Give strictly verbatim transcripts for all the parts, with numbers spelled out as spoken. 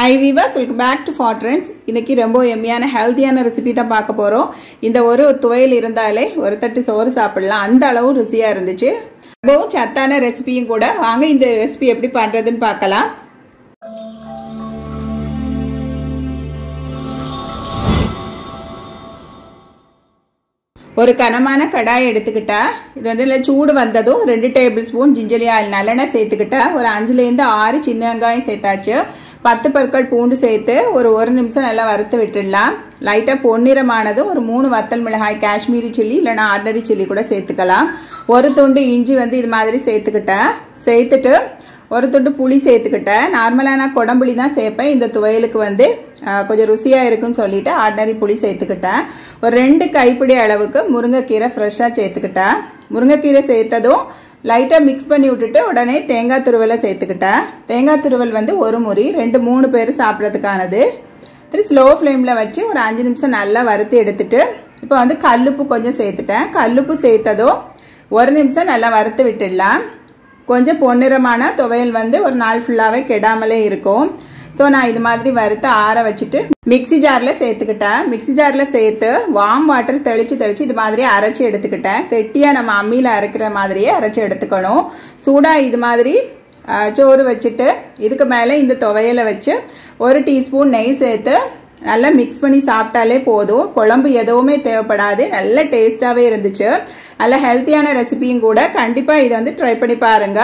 Hi viewers, welcome back to Fort Trends. இன்னைக்கு ரொம்ப எம்மியான ஹெல்தியான ரெசிபி தான் பார்க்க போறோம். இந்த ஒரு துவையல் இருந்தாலே ஒரு தட்டு சோறு சாப்பிடலாம். அந்த அளவு ருசியா இருந்துச்சு. ரொம்பவும் சத்தான ரெசிபியும் கூட. வாங்க இந்த ரெசிபி எப்படி பண்றதுன்னு பார்க்கலாம். ஒரு கனமான கடாய் எடுத்துக்கிட்டா இது வந்து இல்ல சூடு வந்ததும் ரெண்டு டேபிள் ஸ்பூன் ஜிஞ்சர் ஆயில் நல்லெண்ணெய் சேர்த்துக்கிட்டா ஒரு அஞ்சுல இருந்து ஆறு சின்ன வெங்காயம் சேர்த்தாச்சு. பத்து பற்கள் பூண்டு சேர்த்து ஒரு ஒரு நிமிஷம் நல்லா வறுத்து விட்டுடலாம். லைட்டா பொன்னிறமானதும் ஒரு மூணு வத்தல் மிளகாய் காஷ்மீரி சில்லி இல்லைன்னா ஆர்டினரி சில்லி கூட சேர்த்துக்கலாம். ஒரு துண்டு இஞ்சி வந்து இது மாதிரி சேர்த்துக்கிட்டேன். சேர்த்துட்டு ஒரு துண்டு புளி சேர்த்துக்கிட்டேன். நார்மலாக நான் குடம்புளி தான் சேர்ப்பேன். இந்த துவையலுக்கு வந்து கொஞ்சம் ருசியாக இருக்குன்னு சொல்லிட்டு ஆர்டினரி புளி சேர்த்துக்கிட்டேன். ஒரு ரெண்டு கைப்பிடி அளவுக்கு முருங்கைக்கீரை ஃப்ரெஷ்ஷாக சேர்த்துக்கிட்டேன். முருங்கைக்கீரை சேர்த்ததும் லைட்டாக மிக்ஸ் பண்ணி விட்டுட்டு உடனே தேங்காய் துருவலை சேர்த்துக்கிட்டேன். தேங்காய் துருவல் வந்து ஒரு முறி ரெண்டு மூணு பேர் சாப்பிட்றதுக்கானது. சரி, ஸ்லோ ஃப்ளேமில் வச்சு ஒரு அஞ்சு நிமிஷம் நல்லா வறுத்து எடுத்துட்டு இப்போ வந்து கல்லுப்பு கொஞ்சம் சேர்த்துட்டேன். கல்லுப்பு சேர்த்ததும் ஒரு நிமிஷம் நல்லா வறுத்து விட்டுடலாம். கொஞ்சம் பொன்னிறமான துவையல் வந்து ஒரு நாள் ஃபுல்லாகவே கெடாமலே இருக்கும். ஸோ நான் இது மாதிரி வறுத்து ஆற வச்சுட்டு மிக்சி ஜாரில் சேர்த்துக்கிட்டேன். மிக்சி ஜாரில் சேர்த்து வார்ம் வாட்டர் தெளித்து தெளித்து இது மாதிரி அரைச்சி எடுத்துக்கிட்டேன். கெட்டியாக நம்ம அம்மியில் அரைக்கிற மாதிரியே அரைச்சி எடுத்துக்கணும். சூடாக இது மாதிரி சோறு வச்சுட்டு இதுக்கு மேலே இந்த துவையலை வச்சு ஒரு டீஸ்பூன் நெய் சேர்த்து நல்லா மிக்ஸ் பண்ணி சாப்பிட்டாலே போதும். குழம்பு எதுவுமே தேவைப்படாது. நல்ல டேஸ்டாகவே இருந்துச்சு. நல்ல ஹெல்த்தியான ரெசிபியும் கூட. கண்டிப்பாக இதை வந்து ட்ரை பண்ணி பாருங்க.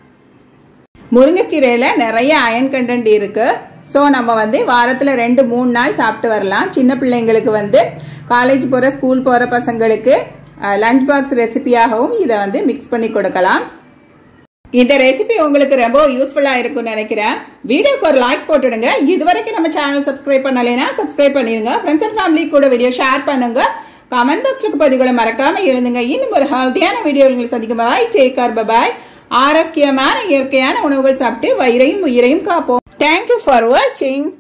முருங்கைக்கீரையில நிறைய அயன் கண்டென்ட் இருக்கு. ஸோ நம்ம வந்து வாரத்தில் ரெண்டு மூணு நாள் சாப்பிட்டு வரலாம். சின்ன பிள்ளைங்களுக்கு வந்து காலேஜ் போகிற ஸ்கூல் போகிற பசங்களுக்கு லஞ்ச் பாக்ஸ் ரெசிபியாகவும் இதை வந்து மிக்ஸ் பண்ணி கொடுக்கலாம். இந்த ரெசிபி உங்களுக்கு ரொம்ப யூஸ்ஃபுல்லா இருக்கும்னு நினைக்கிறேன். வீடியோக்கு ஒரு லைக் போட்டுடுங்க. இது வரைக்கும் நம்ம சேனல் சப்ஸ்கிரைப் பண்ணலைன்னா சப்ஸ்கிரைப் பண்ணிருங்க. ஃப்ரெண்ட்ஸ் அண்ட் ஃபேமிலி கூட வீடியோ ஷேர் பண்ணுங்க. கமெண்ட் பாக்ஸ்ல பதிவுகளை மறக்காம எழுதுங்க. இன்னும் ஒரு ஹெல்த்தியான வீடியோ உங்களுக்கு சந்திக்கும் வரை டேக் கேர், பை பை. ஆரோக்கியமான இயற்கையான உணவுகள் சாப்பிட்டு வயிறையும் உயிரையும் காப்போம். தேங்க்யூ ஃபார் வாட்சிங்.